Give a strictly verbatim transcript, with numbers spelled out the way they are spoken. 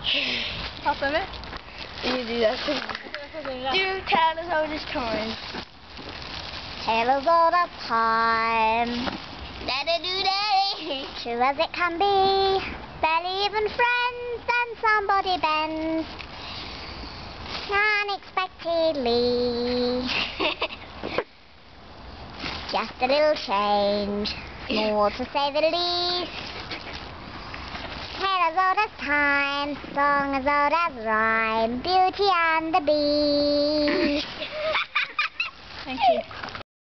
Pass over. You do that too. Do tell us all this time. Tale as old as time. Da-da-do-day. True as it can be. Barely even friends, then somebody bends. Unexpectedly. Just a little change. More to say the least. Tale as old as time, song as old as rhyme, Beauty and the Beast. Thank you.